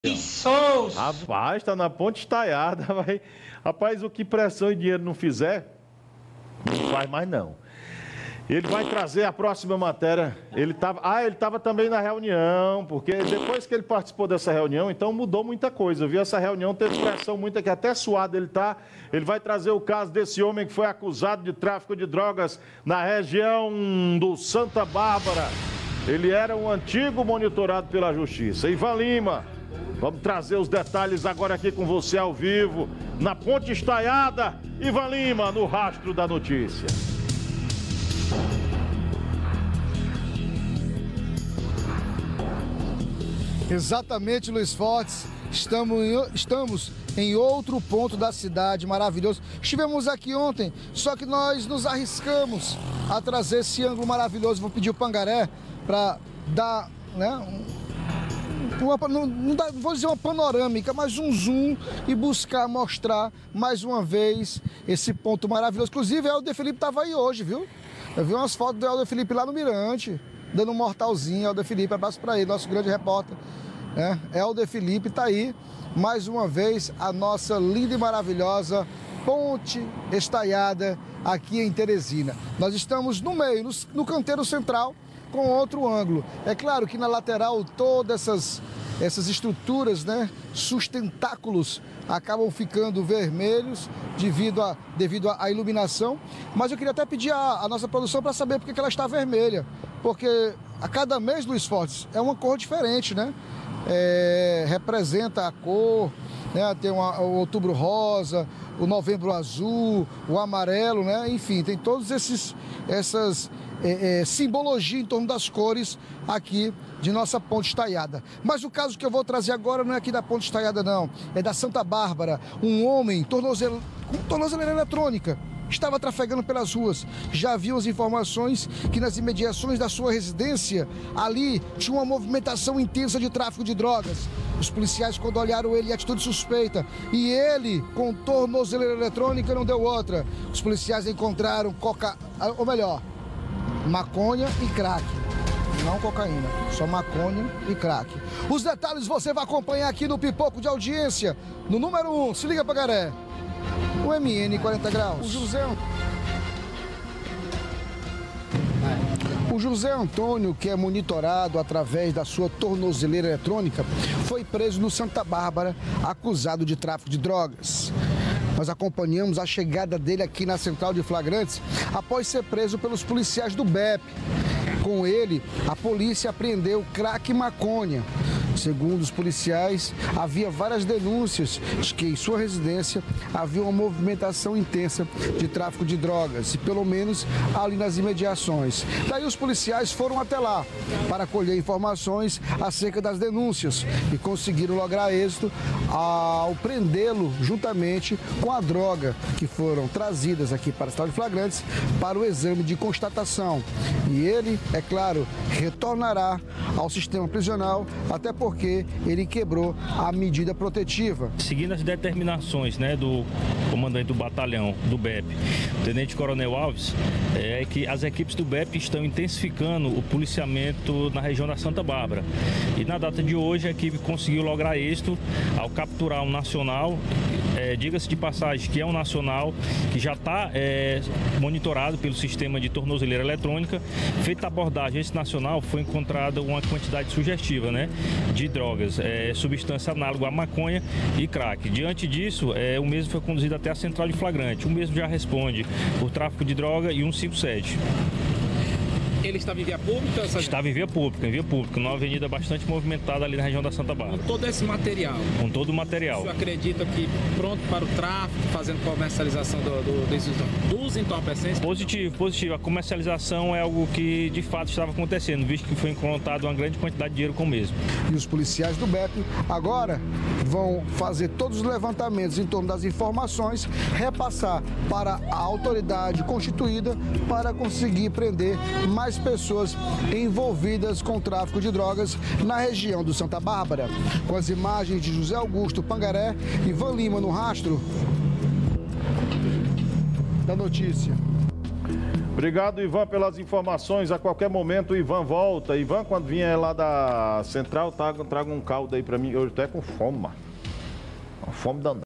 Sons. Rapaz, tá na ponte estaiada, vai. Rapaz, o que pressão e dinheiro não fizer, não faz mais não. Ele vai trazer a próxima matéria. Ele estava também na reunião, porque depois que ele participou dessa reunião, então mudou muita coisa, viu? Essa reunião teve pressão muita, que até suado ele tá. Ele vai trazer o caso desse homem que foi acusado de tráfico de drogas na região do Santa Bárbara. Ele era um antigo monitorado pela Justiça. Ivan Lima, vamos trazer os detalhes agora aqui com você ao vivo, na Ponte Estaiada. Ivan Lima, no Rastro da Notícia. Exatamente, Luiz Fortes. Estamos em outro ponto da cidade, maravilhoso. Estivemos aqui ontem, só que nós nos arriscamos a trazer esse ângulo maravilhoso. Vou pedir o Pangaré para dar, né, não vou dizer uma panorâmica, mas um zoom e buscar mostrar mais uma vez esse ponto maravilhoso. Inclusive, o Helder Felipe estava aí hoje, viu? Eu vi umas fotos do Helder Felipe lá no Mirante, dando um mortalzinho. Helder Felipe, abraço para ele, nosso grande repórter. Helder Felipe está aí, mais uma vez, a nossa linda e maravilhosa Ponte Estaiada aqui em Teresina. Nós estamos no meio, no canteiro central, com outro ângulo. É claro que na lateral todas essas estruturas, né, sustentáculos, acabam ficando vermelhos devido à iluminação. Mas eu queria até pedir a nossa produção para saber por que ela está vermelha. Porque a cada mês, Luiz Fortes, é uma cor diferente, né? Representa a cor, né? Tem o outubro rosa, o novembro azul, o amarelo, né? Enfim, tem todos essas simbologia em torno das cores aqui de nossa Ponte Estaiada. Mas o caso que eu vou trazer agora não é aqui da Ponte Estaiada, não. É da Santa Bárbara. Um homem com tornozeleira eletrônica estava trafegando pelas ruas. Já haviam as informações que nas imediações da sua residência, ali tinha uma movimentação intensa de tráfico de drogas. Os policiais, quando olharam ele, atitude suspeita, e ele, com tornozeleira eletrônica, não deu outra. Os policiais encontraram maconha e crack. Não cocaína, só maconha e crack. Os detalhes você vai acompanhar aqui no Pipoco de Audiência, no número 1. Se liga, Pagaré. O MN 40 graus. O José Antônio, que é monitorado através da sua tornozeleira eletrônica, foi preso no Santa Bárbara, acusado de tráfico de drogas. Nós acompanhamos a chegada dele aqui na Central de Flagrantes após ser preso pelos policiais do BEP. Com ele, a polícia apreendeu crack e maconha. Segundo os policiais, havia várias denúncias de que em sua residência havia uma movimentação intensa de tráfico de drogas, e pelo menos ali nas imediações. Daí os policiais foram até lá para colher informações acerca das denúncias e conseguiram lograr êxito ao prendê-lo juntamente com a droga que foram trazidas aqui para a Central de Flagrantes para o exame de constatação. E ele, é claro, retornará ao sistema prisional, até porque ele quebrou a medida protetiva. Seguindo as determinações, né, do comandante do batalhão do BEP, o Tenente Coronel Alves, é que as equipes do BEP estão intensificando o policiamento na região da Santa Bárbara. E na data de hoje a equipe conseguiu lograr êxito ao capturar um nacional, diga-se de passagem que é um nacional que já está monitorado pelo sistema de tornozeleira eletrônica. Feita a abordagem, esse nacional foi encontrada uma quantidade sugestiva, né, de drogas, substância análoga à maconha e crack. Diante disso, o mesmo foi conduzido até a Central de Flagrante. O mesmo já responde por tráfico de droga e 157. Ele estava em via pública? Estava em via pública, numa avenida bastante movimentada ali na região da Santa Bárbara. Com todo esse material? Com todo o material. O senhor acredita que pronto para o tráfico, fazendo comercialização dos entorpecentes? Positivo. A comercialização é algo que de fato estava acontecendo, visto que foi encontrado uma grande quantidade de dinheiro com o mesmo. E os policiais do BEP agora vão fazer todos os levantamentos em torno das informações, repassar para a autoridade constituída para conseguir prender mais pessoas envolvidas com o tráfico de drogas na região do Santa Bárbara. Com as imagens de José Augusto Pangaré e Ivan Lima no Rastro da Notícia. Obrigado, Ivan, pelas informações. A qualquer momento o Ivan volta. Ivan, quando vier lá da Central, traga um caldo aí pra mim. Eu tô com fome, mano. Uma fome danada.